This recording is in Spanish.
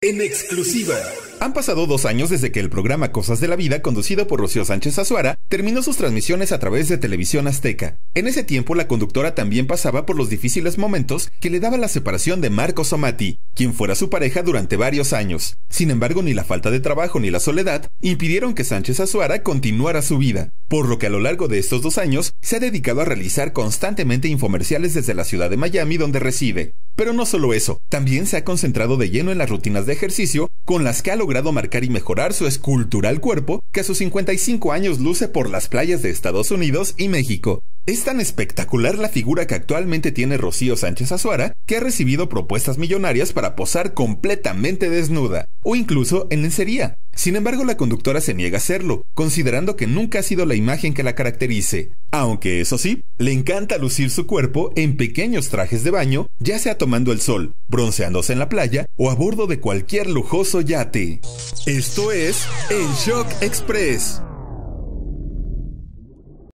En exclusiva. Han pasado 2 años desde que el programa Cosas de la Vida, conducido por Rocío Sánchez Azuara, terminó sus transmisiones a través de Televisión Azteca. En ese tiempo, la conductora también pasaba por los difíciles momentos que le daba la separación de Marco Somati, quien fuera su pareja durante varios años. Sin embargo, ni la falta de trabajo ni la soledad impidieron que Sánchez Azuara continuara su vida, por lo que a lo largo de estos 2 años se ha dedicado a realizar constantemente infomerciales desde la ciudad de Miami, donde reside. Pero no solo eso, también se ha concentrado de lleno en las rutinas de ejercicio, con las que ha logrado marcar y mejorar su escultural cuerpo, que a sus 55 años luce por las playas de Estados Unidos y México. Es tan espectacular la figura que actualmente tiene Rocío Sánchez Azuara, que ha recibido propuestas millonarias para posar completamente desnuda, o incluso en lencería. Sin embargo, la conductora se niega a hacerlo, considerando que nunca ha sido la imagen que la caracterice. Aunque eso sí, le encanta lucir su cuerpo en pequeños trajes de baño, ya sea tomando el sol, bronceándose en la playa o a bordo de cualquier lujoso yate. Esto es El Shock Express.